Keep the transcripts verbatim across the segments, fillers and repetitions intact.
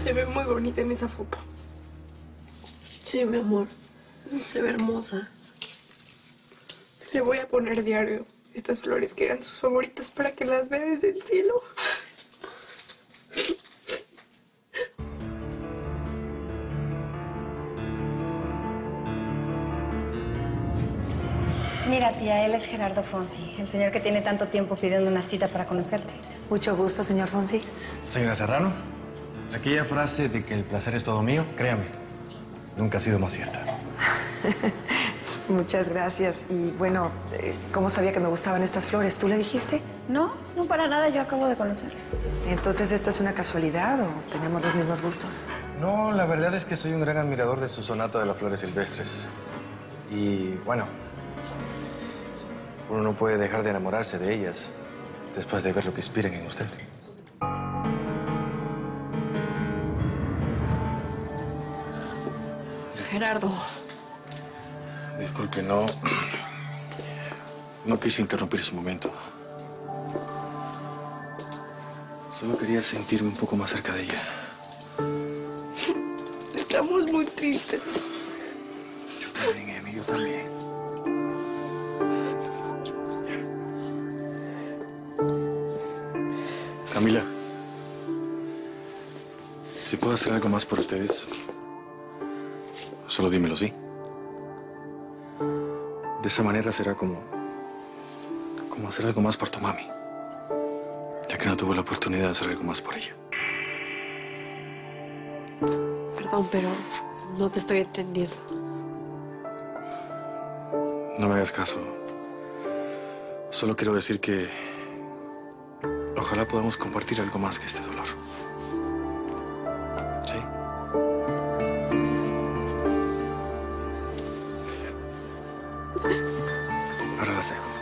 Se ve muy bonita en esa foto. Sí, mi amor. Se ve hermosa. Le voy a poner diario estas flores que eran sus favoritas para que las vea desde el cielo. Mira, tía, él es Gerardo Fonsi, el señor que tiene tanto tiempo pidiendo una cita para conocerte. Mucho gusto, señor Fonsi. Señora Serrano, aquella frase de que el placer es todo mío, créame, nunca ha sido más cierta. Muchas gracias. Y bueno, eh, ¿cómo sabía que me gustaban estas flores? ¿Tú le dijiste? No, no para nada, yo acabo de conocerlo. Entonces, ¿esto es una casualidad o tenemos los mismos gustos? No, la verdad es que soy un gran admirador de su sonata de las flores silvestres. Y bueno, uno no puede dejar de enamorarse de ellas después de ver lo que inspiran en usted. Gerardo. Disculpe, no... No quise interrumpir su momento. Solo quería sentirme un poco más cerca de ella. Estamos muy tristes. Yo también, Emi, yo también. Camila, si puedo hacer algo más por ustedes, solo dímelo, ¿sí? De esa manera será como... como hacer algo más por tu mami, ya que no tuve la oportunidad de hacer algo más por ella. Perdón, pero no te estoy entendiendo. No me hagas caso. Solo quiero decir que... ojalá podamos compartir algo más que este dolor. ¿Sí? Ahora las dejo.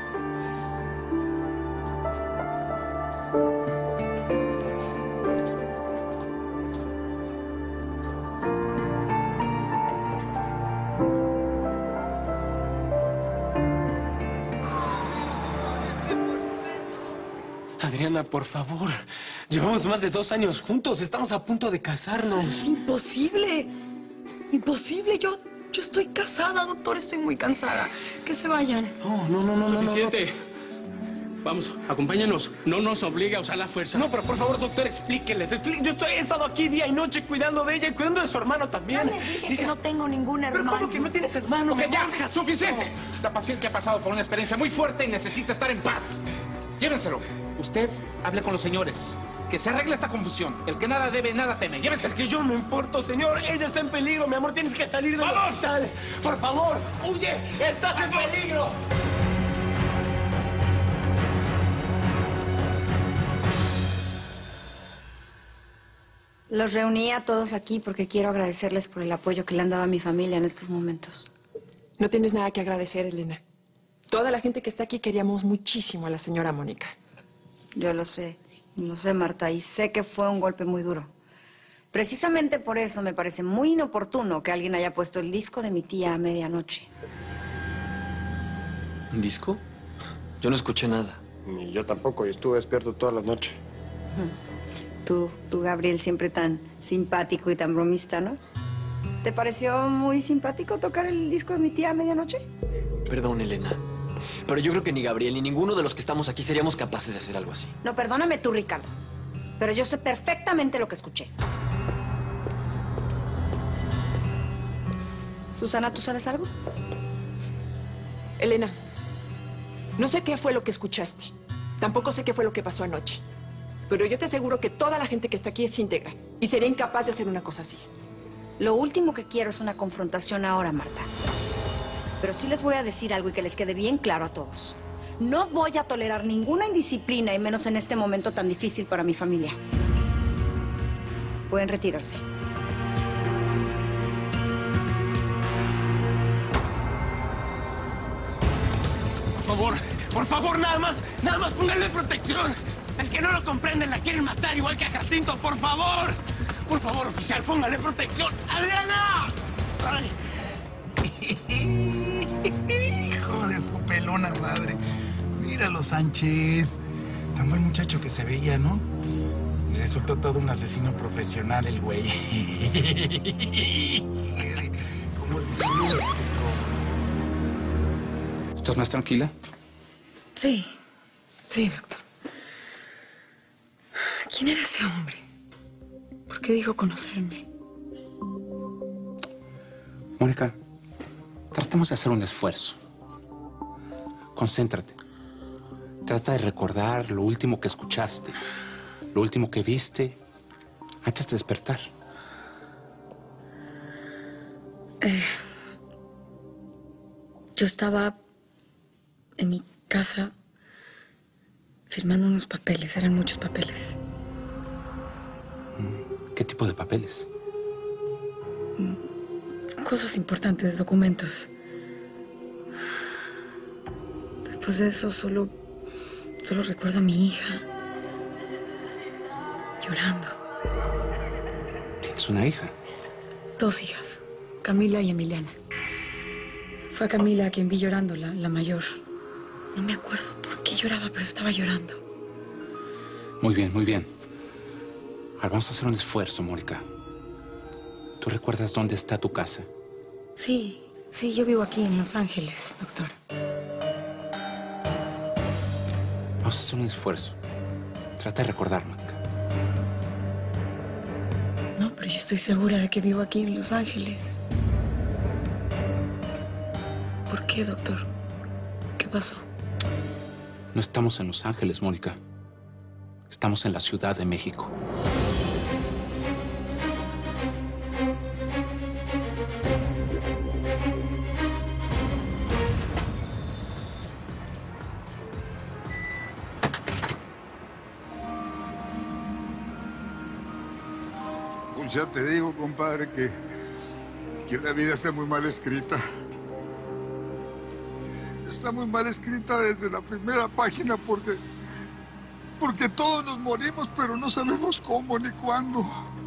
Adriana, por favor. Llevamos más de dos años juntos. Estamos a punto de casarnos. Es imposible. Imposible. Yo, yo estoy casada, doctor. Estoy muy cansada. Que se vayan. No, no, no, no, no. Suficiente. No, no. Vamos, acompáñanos. No nos obliga a usar la fuerza. No, pero por favor, doctor, explíqueles. Explí... Yo estoy, he estado aquí día y noche cuidando de ella y cuidando de su hermano también. Ya les dije que no tengo ningún hermano. ¿Pero cómo que no tienes hermano? ¡Que ya! ¡Suficiente! No. La paciente ha pasado por una experiencia muy fuerte y necesita estar en paz. Llévenselo. Usted hable con los señores. Que se arregle esta confusión. El que nada debe, nada teme. Llévenselo. Es que yo no importo, señor. Ella está en peligro, mi amor. Tienes que salir del hospital. Por favor, huye. Estás en peligro. Los reuní a todos aquí porque quiero agradecerles por el apoyo que le han dado a mi familia en estos momentos. No tienes nada que agradecer, Elena. Toda la gente que está aquí queríamos muchísimo a la señora Mónica. Yo lo sé, lo sé, Marta, y sé que fue un golpe muy duro. Precisamente por eso me parece muy inoportuno que alguien haya puesto el disco de mi tía a medianoche. ¿Un disco? Yo no escuché nada. Ni yo tampoco, y estuve despierto toda la noche. Tú, tú, Gabriel, siempre tan simpático y tan bromista, ¿no? ¿Te pareció muy simpático tocar el disco de mi tía a medianoche? Perdón, Elena. Pero yo creo que ni Gabriel ni ninguno de los que estamos aquí seríamos capaces de hacer algo así. No, perdóname tú, Ricardo. Pero yo sé perfectamente lo que escuché. Susana, ¿tú sabes algo? Elena, no sé qué fue lo que escuchaste. Tampoco sé qué fue lo que pasó anoche. Pero yo te aseguro que toda la gente que está aquí es íntegra y sería incapaz de hacer una cosa así. Lo último que quiero es una confrontación ahora, Marta. Pero sí les voy a decir algo y que les quede bien claro a todos. No voy a tolerar ninguna indisciplina, y menos en este momento tan difícil para mi familia. Pueden retirarse. Por favor, por favor, nada más, nada más pónganle protección. El que no lo comprende la quieren matar igual que a Jacinto, por favor. Por favor, oficial, póngale protección. ¡Adriana! Ay. Hijo de su pelona madre. Míralo, Sánchez. Tan buen muchacho que se veía, ¿no? Resultó todo un asesino profesional el güey. ¿Cómo disfruto? ¿Estás más tranquila? Sí, sí, doctor. ¿Quién era ese hombre? ¿Por qué dijo conocerme? Mónica, tratemos de hacer un esfuerzo. Concéntrate. Trata de recordar lo último que escuchaste, lo último que viste antes de despertar. Eh, yo estaba en mi casa firmando unos papeles, eran muchos papeles. ¿Qué tipo de papeles? Cosas importantes, documentos. Después de eso solo, solo recuerdo a mi hija llorando. ¿Tienes una hija? Dos hijas, Camila y Emiliana. Fue a Camila a quien vi llorando, la, la mayor. No me acuerdo por qué lloraba, pero estaba llorando. Muy bien, muy bien. Ahora vamos a hacer un esfuerzo, Mónica. ¿Tú recuerdas dónde está tu casa? Sí, sí, yo vivo aquí en Los Ángeles, doctor. Vamos a hacer un esfuerzo. Trata de recordar, Mónica. No, pero yo estoy segura de que vivo aquí en Los Ángeles. ¿Por qué, doctor? ¿Qué pasó? No estamos en Los Ángeles, Mónica. Estamos en la Ciudad de México. Pues ya te digo, compadre, que, que la vida está muy mal escrita. Está muy mal escrita desde la primera página porque... Porque todos nos morimos, pero no sabemos cómo ni cuándo.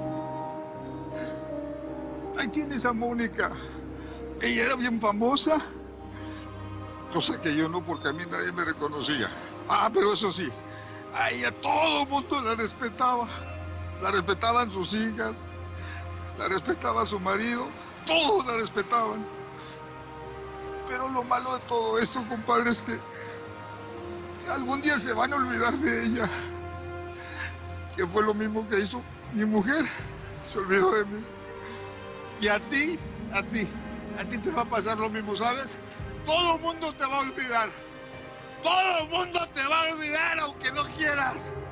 Ahí tienes a Mónica. Ella era bien famosa. Cosa que yo no, porque a mí nadie me reconocía. Ah, pero eso sí, a ella todo el mundo la respetaba. La respetaban sus hijas, la respetaba su marido, todos la respetaban. Pero lo malo de todo esto, compadre, es que algún día se van a olvidar de ella. Que fue lo mismo que hizo mi mujer. Se olvidó de mí. Y a ti, a ti, a ti te va a pasar lo mismo, ¿sabes? Todo el mundo te va a olvidar. Todo el mundo te va a olvidar, aunque no quieras.